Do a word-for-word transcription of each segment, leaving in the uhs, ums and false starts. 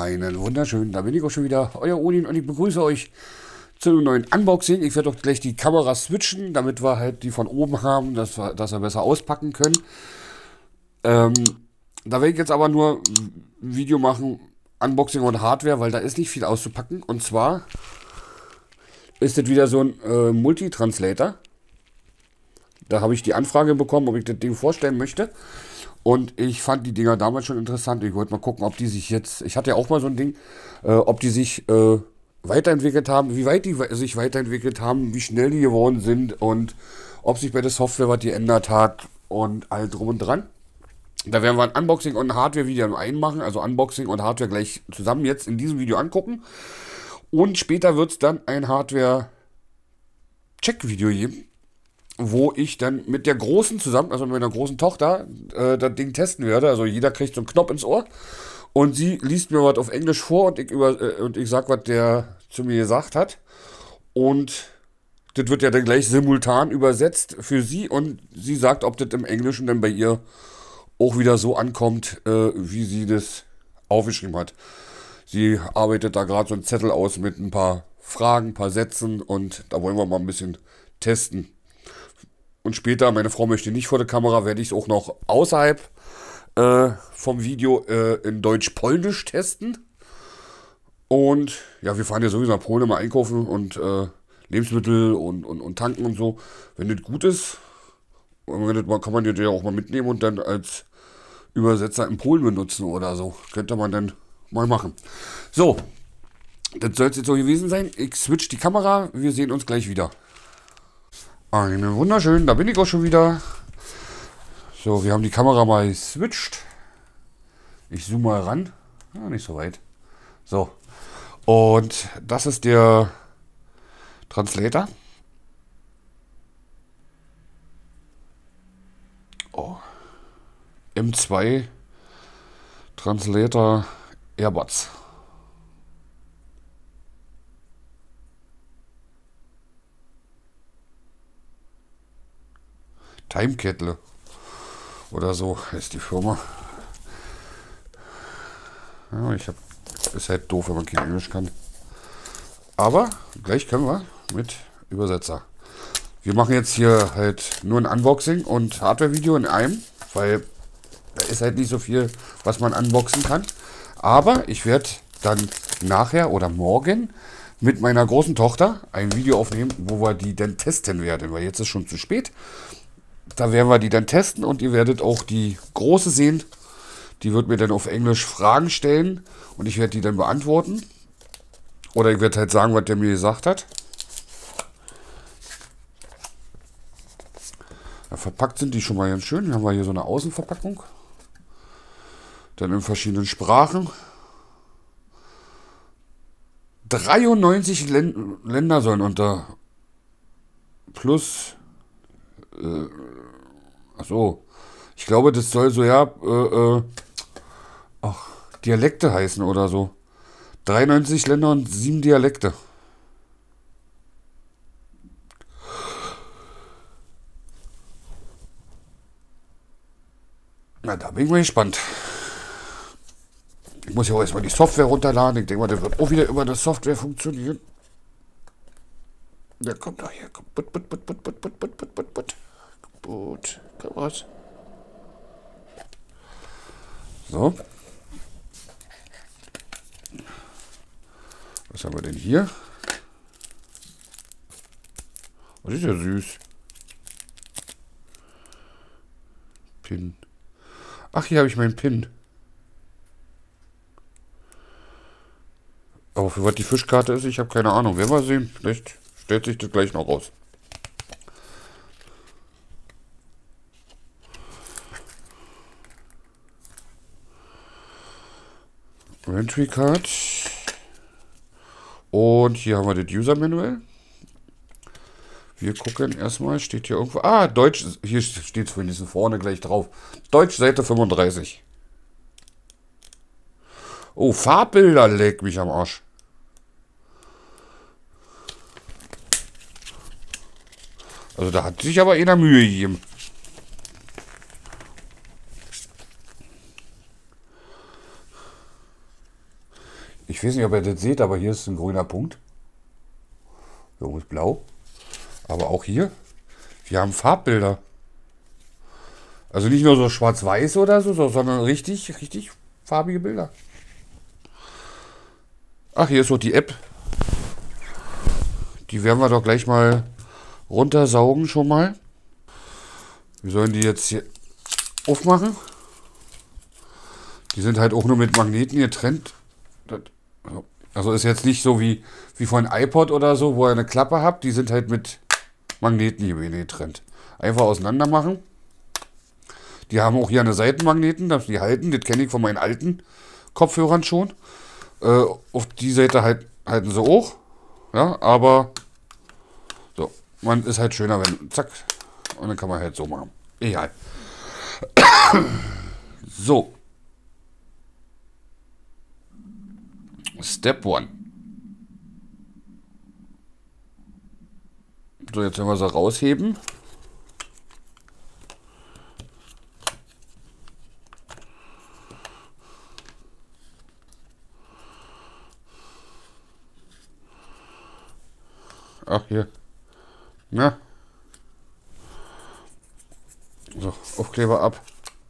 Einen wunderschönen, da bin ich auch schon wieder, euer Odin, und ich begrüße euch zu einem neuen Unboxing. Ich werde auch gleich die Kamera switchen, damit wir halt die von oben haben, dass wir, dass wir besser auspacken können. Ähm, da werde ich jetzt aber nur ein Video machen, Unboxing und Hardware, weil da ist nicht viel auszupacken. Und zwar ist das wieder so ein äh, Multitranslator. Da habe ich die Anfrage bekommen, ob ich das Ding vorstellen möchte. Und ich fand die Dinger damals schon interessant. Ich wollte mal gucken, ob die sich jetzt, ich hatte ja auch mal so ein Ding, äh, ob die sich äh, weiterentwickelt haben, wie weit die sich weiterentwickelt haben, wie schnell die geworden sind und ob sich bei der Software was geändert hat und all drum und dran. Da werden wir ein Unboxing und ein Hardware-Video im einen machen, also Unboxing und Hardware gleich zusammen jetzt in diesem Video angucken. Und später wird es dann ein Hardware-Check-Video geben, wo ich dann mit der Großen zusammen, also mit meiner großen Tochter, äh, das Ding testen werde. Also jeder kriegt so einen Knopf ins Ohr und sie liest mir was auf Englisch vor und ich, über, äh, und ich sag, was der zu mir gesagt hat. Und das wird ja dann gleich simultan übersetzt für sie und sie sagt, ob das im Englischen dann bei ihr auch wieder so ankommt, äh, wie sie das aufgeschrieben hat. Sie arbeitet da gerade so einen Zettel aus mit ein paar Fragen, ein paar Sätzen und da wollen wir mal ein bisschen testen. Und später, meine Frau möchte nicht vor der Kamera, werde ich es auch noch außerhalb äh, vom Video äh, in Deutsch-Polnisch testen. Und ja, wir fahren ja sowieso nach Polen mal einkaufen und äh, Lebensmittel und, und, und tanken und so. Wenn das gut ist, kann man das ja auch mal mitnehmen und dann als Übersetzer in Polen benutzen oder so. Könnte man dann mal machen. So, das soll es jetzt so gewesen sein. Ich switch die Kamera, wir sehen uns gleich wieder. Einen wunderschönen, da bin ich auch schon wieder. So, wir haben die Kamera mal geswitcht. Ich zoome mal ran. Ja, nicht so weit. So. Und das ist der Translator. Oh. M zwei Translator Airbuds. Time-Kettle oder so heißt die Firma. Ja, ich hab, ist halt doof, wenn man kein Englisch kann. Aber gleich können wir mit Übersetzer. Wir machen jetzt hier halt nur ein Unboxing und Hardware-Video in einem, weil da ist halt nicht so viel, was man unboxen kann. Aber ich werde dann nachher oder morgen mit meiner großen Tochter ein Video aufnehmen, wo wir die dann testen werden, weil jetzt ist schon zu spät. Da werden wir die dann testen und ihr werdet auch die große sehen. Die wird mir dann auf Englisch Fragen stellen und ich werde die dann beantworten. Oder ich werde halt sagen, was der mir gesagt hat. Ja, verpackt sind die schon mal ganz schön. Hier haben wir hier so eine Außenverpackung. Dann in verschiedenen Sprachen. dreiundneunzig Län Länder sollen unter plus... Äh, Achso, ich glaube, das soll so, ja, äh, äh, ach, Dialekte heißen oder so. dreiundneunzig Länder und sieben Dialekte. Na, da bin ich mal gespannt. Ich muss ja auch erstmal die Software runterladen. Ich denke mal, das wird auch wieder über das Software funktionieren. Der kommt doch hier. Put, put, put, put, put, put, put, put, put, put. Gut, komm raus. So. Was haben wir denn hier? Das ist ja süß. Pin. Ach, hier habe ich meinen Pin. Aber für was die Fischkarte ist, ich habe keine Ahnung. Werden wir sehen. Vielleicht stellt sich das gleich noch raus. Entry Card. Und hier haben wir das User Manual. Wir gucken erstmal, steht hier irgendwo. Ah, Deutsch, hier steht es wenigstens vorne gleich drauf. Deutsch, Seite fünfunddreißig. Oh, Farbbilder, leck mich am Arsch. Also da hat sich aber einer Mühe gegeben. Ich weiß nicht, ob ihr das seht, aber hier ist ein grüner Punkt. Hier ist blau. Aber auch hier, wir haben Farbbilder. Also nicht nur so schwarz-weiß oder so, sondern richtig, richtig farbige Bilder. Ach, hier ist auch die App. Die werden wir doch gleich mal runtersaugen schon mal. Wir sollen die jetzt hier aufmachen. Die sind halt auch nur mit Magneten getrennt. Also ist jetzt nicht so wie, wie von iPod oder so, wo ihr eine Klappe habt. Die sind halt mit Magneten hier getrennt. Einfach auseinander machen. Die haben auch hier eine Seitenmagneten, dass die halten. Das kenne ich von meinen alten Kopfhörern schon. Äh, auf die Seite halt, halten sie auch. Ja, aber so, man ist halt schöner, wenn zack. Und dann kann man halt so machen. Egal. So. Step one. So, jetzt werden wir sie rausheben. Ach, hier. Na. So, Aufkleber ab.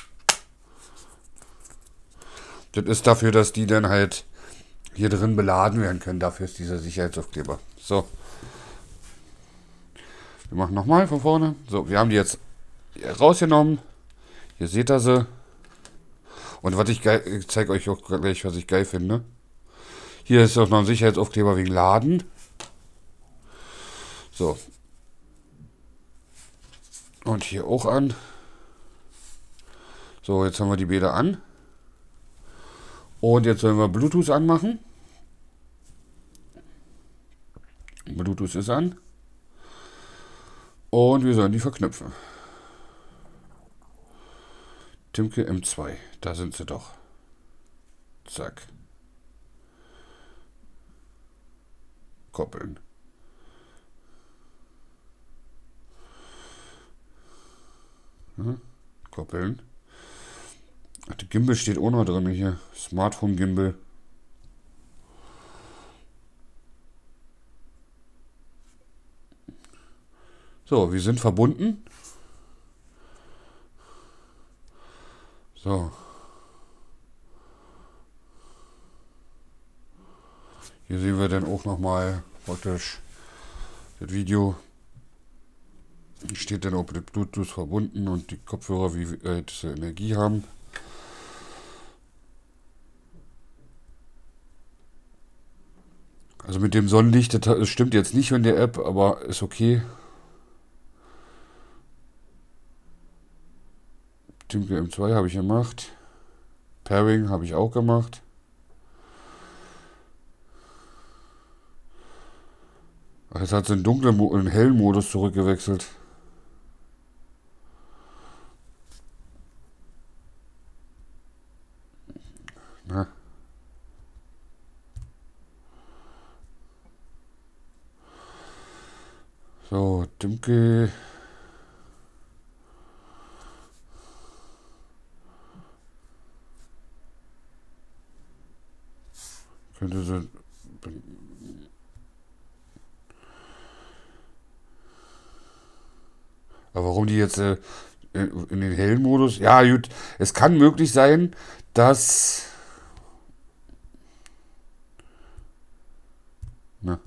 Das ist dafür, dass die dann halt hier drin beladen werden können. Dafür ist dieser Sicherheitsaufkleber. So. Wir machen nochmal von vorne. So, wir haben die jetzt rausgenommen. Hier seht ihr sie. Und was ich geil, ich zeige euch auch gleich, was ich geil finde. Hier ist auch noch ein Sicherheitsaufkleber wegen Laden. So. Und hier auch an. So, jetzt haben wir die Bäder an. Und jetzt sollen wir Bluetooth anmachen. Bluetooth ist an. Und wir sollen die verknüpfen. Timke M zwei, da sind sie doch. Zack. Koppeln. Ja, koppeln. Ach, der Gimbal steht auch noch drin hier. Smartphone Gimbal. So, wir sind verbunden. So. Hier sehen wir dann auch nochmal praktisch das Video. Steht dann auch mit Bluetooth verbunden und die Kopfhörer, wie äh, diese Energie haben. Also mit dem Sonnenlicht, das, das stimmt jetzt nicht in der App, aber ist okay. Timke M zwei habe ich gemacht. Pairing habe ich auch gemacht. Jetzt hat sie in dunklen, Mo in hellen Modus zurückgewechselt. Na. So, Timke. Könnte sie. Aber warum die jetzt äh, in den hellen Modus? Ja, gut. Es kann möglich sein, dass. Na.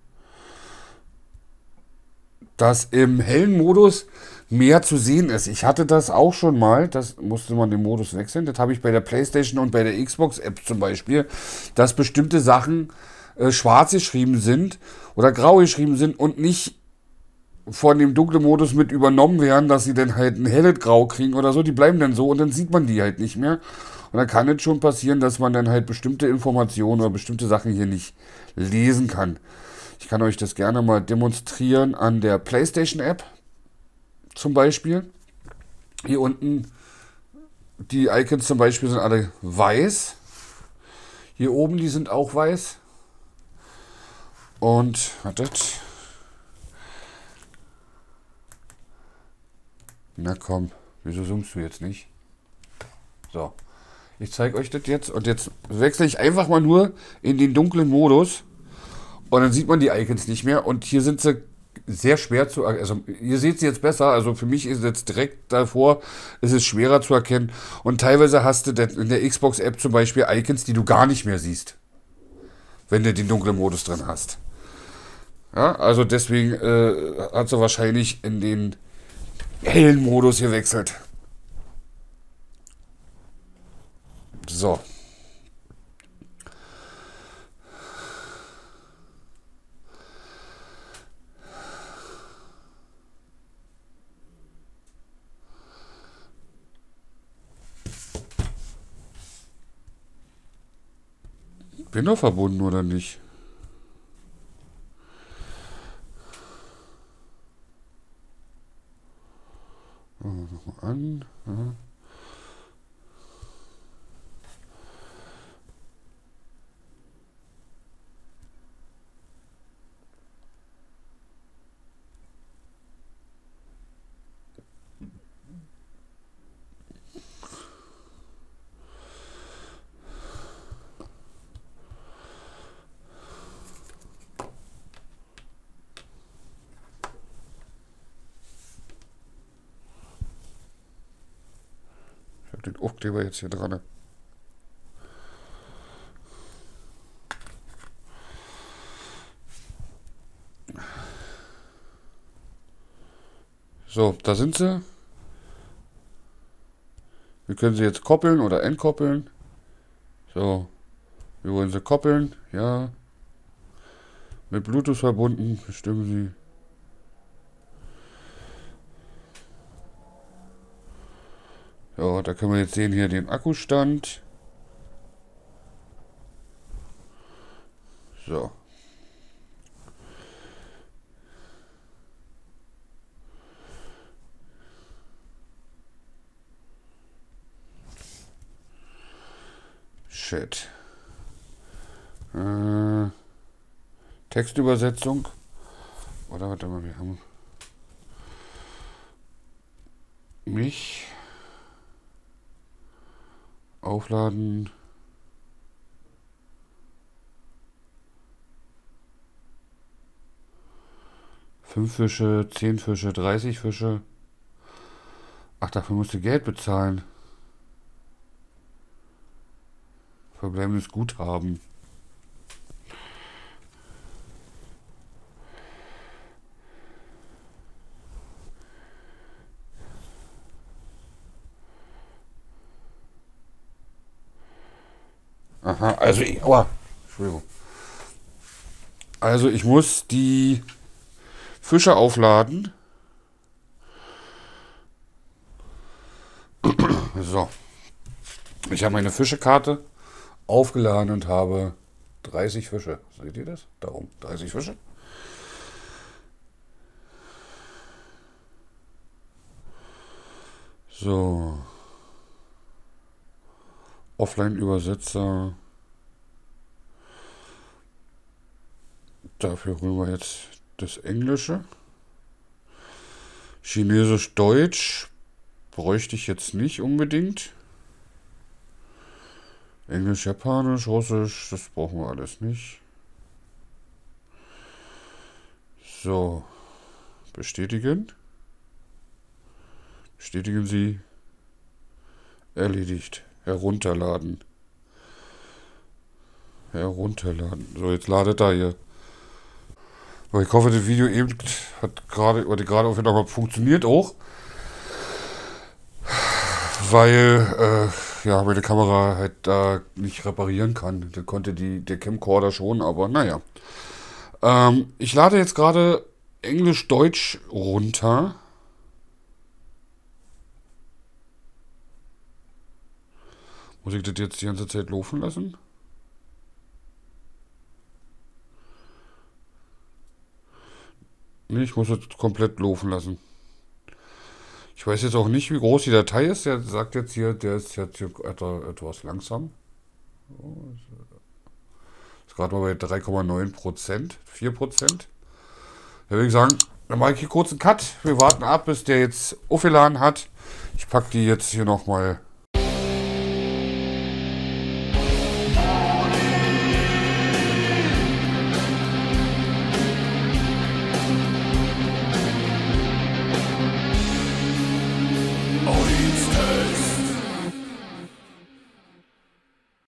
Dass im hellen Modus mehr zu sehen ist. Ich hatte das auch schon mal, das musste man den Modus wechseln. Das habe ich bei der PlayStation und bei der Xbox-App zum Beispiel, dass bestimmte Sachen äh, schwarz geschrieben sind oder grau geschrieben sind und nicht von dem dunklen Modus mit übernommen werden, dass sie dann halt ein helles Grau kriegen oder so. Die bleiben dann so und dann sieht man die halt nicht mehr. Und dann kann es schon passieren, dass man dann halt bestimmte Informationen oder bestimmte Sachen hier nicht lesen kann. Ich kann euch das gerne mal demonstrieren an der PlayStation-App. Zum Beispiel. Hier unten, die Icons zum Beispiel sind alle weiß. Hier oben, die sind auch weiß. Und, wartet. Na komm, wieso zoomst du jetzt nicht? So. Ich zeige euch das jetzt. Und jetzt wechsle ich einfach mal nur in den dunklen Modus. Und dann sieht man die Icons nicht mehr. Und hier sind sie sehr schwer zu erkennen. Also ihr seht sie jetzt besser. Also für mich ist es jetzt direkt davor, ist es schwerer zu erkennen. Und teilweise hast du in der Xbox-App zum Beispiel Icons, die du gar nicht mehr siehst. Wenn du den dunklen Modus drin hast. Ja, also deswegen äh, hat sie wahrscheinlich in den hellen Modus gewechselt. So. Bin doch verbunden, oder nicht? Nochmal an. Ja. Ich habe den Aufkleber jetzt hier dran. So, da sind sie. Wir können sie jetzt koppeln oder entkoppeln. So, wir wollen sie koppeln. Ja. Mit Bluetooth verbunden. Bestimmen sie. Ja, da können wir jetzt sehen hier den Akkustand. So. Shit. Äh, Textübersetzung. Oder warte mal, wir haben mich aufladen. Fünf Fische, zehn Fische, dreißig Fische. Ach, dafür musst du Geld bezahlen. Verbleibendes Guthaben. Aha, also ich, aua, Entschuldigung. Also ich muss die Fische aufladen. So. Ich habe meine Fischekarte aufgeladen und habe dreißig Fische. Seht ihr das? Darum, dreißig Fische. So. Offline-Übersetzer. Dafür holen wir jetzt das Englische. Chinesisch-Deutsch bräuchte ich jetzt nicht unbedingt. Englisch, Japanisch, Russisch, das brauchen wir alles nicht. So, bestätigen. Bestätigen Sie. Erledigt. Herunterladen. Herunterladen. So, jetzt ladet er hier. Aber ich hoffe, das Video eben hat gerade, oder gerade auf jeden Fall funktioniert auch. Weil, äh, ja, meine Kamera halt da nicht reparieren kann. Da konnte die, der Camcorder schon, aber naja. Ähm, ich lade jetzt gerade Englisch-Deutsch runter. Muss ich das jetzt die ganze Zeit laufen lassen? Nee, ich muss das komplett laufen lassen. Ich weiß jetzt auch nicht, wie groß die Datei ist. Der sagt jetzt hier, der ist jetzt hier etwas langsam. Ist gerade mal bei drei Komma neun Prozent, vier Prozent. Da würde ich sagen, dann mache ich hier kurz einen Cut. Wir warten ab, bis der jetzt aufgeladen hat. Ich packe die jetzt hier nochmal